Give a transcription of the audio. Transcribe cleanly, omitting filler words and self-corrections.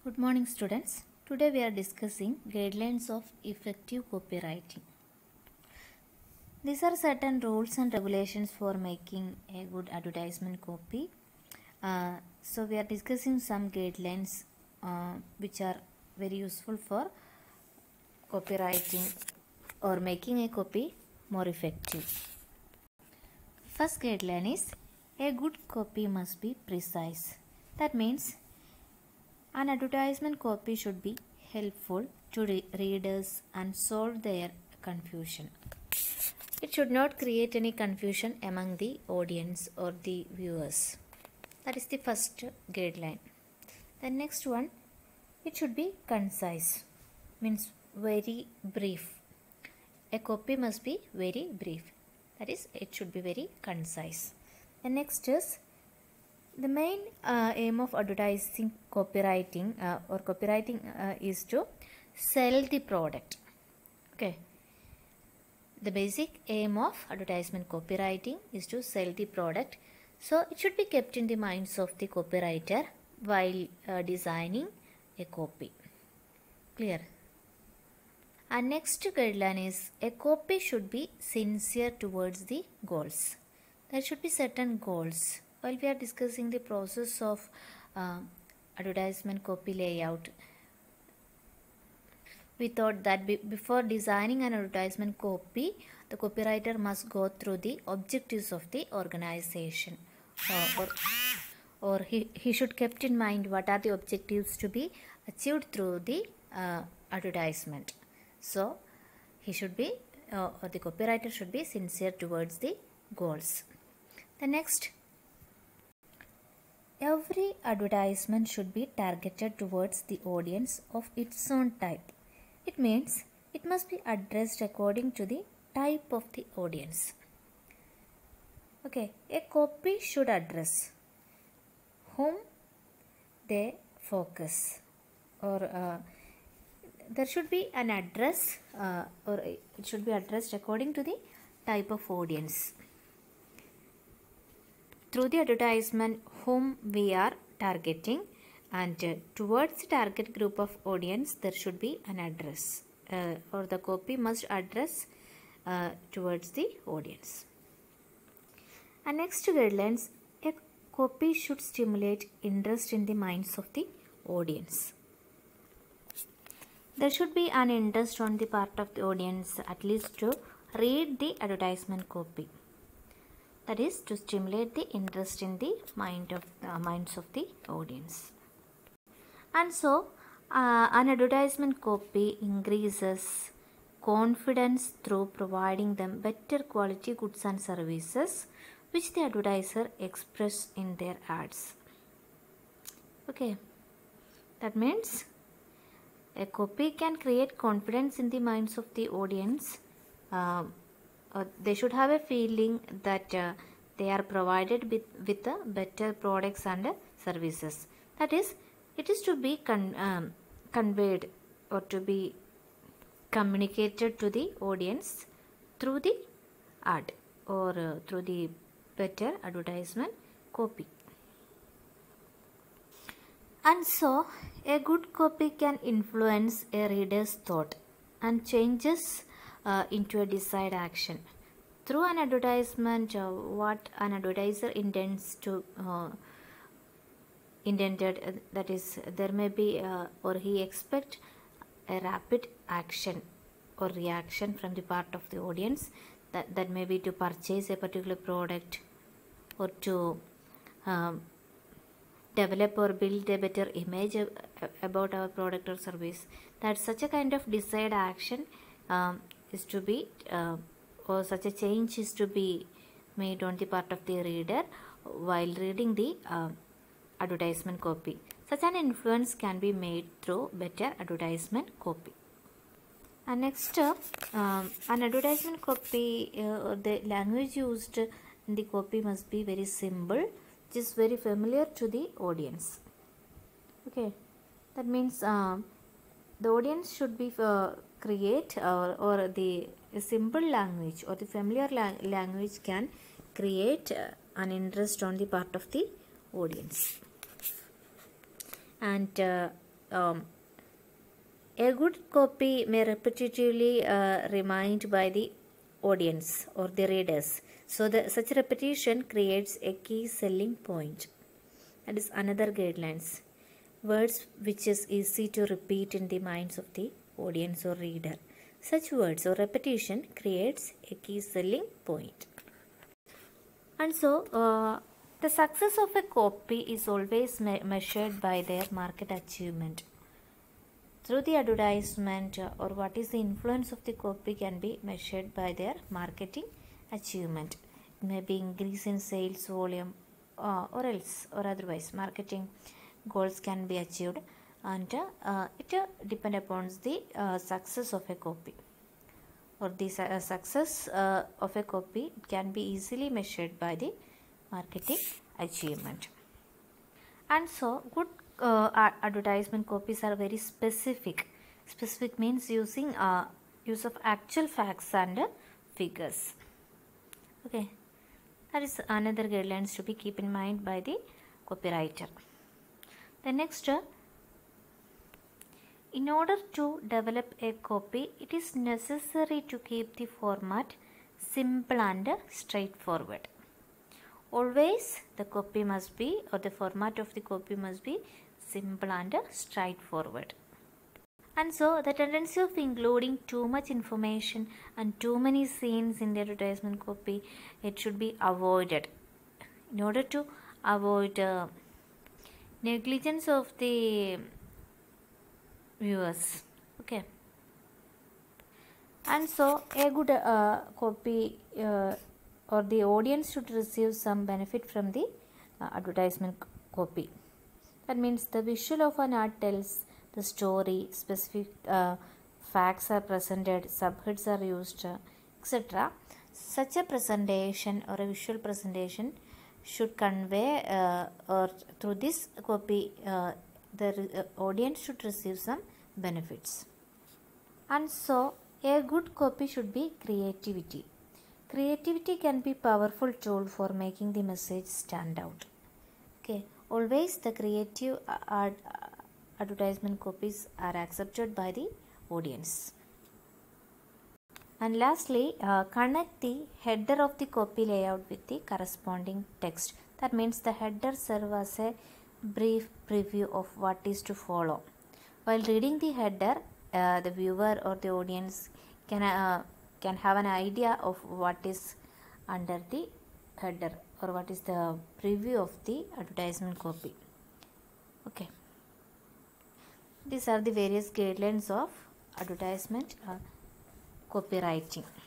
Good morning, students. Today we are discussing guidelines of effective copywriting. These are certain rules and regulations for making a good advertisement copy. So we are discussing some guidelines which are very useful for copywriting or making a copy more effective. First guideline is a good copy must be precise. That means an advertisement copy should be helpful to readers and solve their confusion. It should not create any confusion among the audience or the viewers. That is the first guideline. The next one, it should be concise, means very brief. A copy must be very brief. That is, it should be very concise. The next is the main aim of advertising copywriting is to sell the product. Okay. The basic aim of advertisement copywriting is to sell the product. So it should be kept in the minds of the copywriter while designing a copy. Clear? Our next guideline is a copy should be sincere towards the goals. There should be certain goals. While we are discussing the process of advertisement copy layout, we thought that before designing an advertisement copy, the copywriter must go through the objectives of the organization, or he should kept in mind what are the objectives to be achieved through the advertisement. So he should be, or the copywriter should be sincere towards the goals. The next, every advertisement should be targeted towards the audience of its own type. It means it must be addressed according to the type of the audience. Okay, a copy should address whom they focus, or there should be an address, or it should be addressed according to the type of audience. Through the advertisement whom we are targeting, and towards the target group of audience there should be an address, or the copy must address towards the audience. And next guidelines, a copy should stimulate interest in the minds of the audience. There should be an interest on the part of the audience at least to read the advertisement copy. That is, to stimulate the interest in the minds of the audience. And so, an advertisement copy increases confidence through providing them better quality goods and services which the advertiser express in their ads. Okay, that means a copy can create confidence in the minds of the audience. They should have a feeling that they are provided with better products and services. That is, it is to be conveyed or to be communicated to the audience through the ad or through the better advertisement copy. And so, a good copy can influence a reader's thought and changes into a desired action. Through an advertisement, what an advertiser intended, that is, there may be or he expect a rapid action or reaction from the part of the audience, that may be to purchase a particular product or to develop or build a better image about our product or service. That such a kind of desired action is to be or such a change is to be made on the part of the reader while reading the advertisement copy. Such an influence can be made through better advertisement copy. And next up, an advertisement copy, the language used in the copy must be very simple, which is very familiar to the audience. Okay, that means the audience should be create or the simple language or the familiar language can create an interest on the part of the audience. And a good copy may repetitively remind by the audience or the readers. So such repetition creates a key selling point. That is another guidelines. Words which is easy to repeat in the minds of the audience or reader. Such words or repetition creates a key selling point. And so, the success of a copy is always measured by their market achievement. Through the advertisement or what is the influence of the copy can be measured by their marketing achievement. It may be increase in sales volume or else or otherwise marketing goals can be achieved, and it depends upon the success of a copy, or the success of a copy can be easily measured by the marketing achievement. And so good advertisement copies are very specific. Specific means using use of actual facts and figures. Okay, that is another guidelines to be keep in mind by the copywriter. The next, in order to develop a copy, it is necessary to keep the format simple and straightforward. Always the copy must be, or the format of the copy must be simple and straightforward. And so the tendency of including too much information and too many scenes in the advertisement copy, it should be avoided in order to avoid negligence of the viewers. Okay. And so a good copy or the audience should receive some benefit from the advertisement copy. That means the visual of an ad tells the story, specific facts are presented, subheads are used, etc. Such a presentation or a visual presentation should convey or through this copy the audience should receive some benefits. And so a good copy should be creativity. Creativity can be powerful tool for making the message stand out. Okay, always the creative advertisement copies are accepted by the audience. And lastly, connect the header of the copy layout with the corresponding text. That means the header serves as a brief preview of what is to follow. While reading the header, the viewer or the audience can have an idea of what is under the header or what is the preview of the advertisement copy. Okay. These are the various guidelines of advertisement copywriting.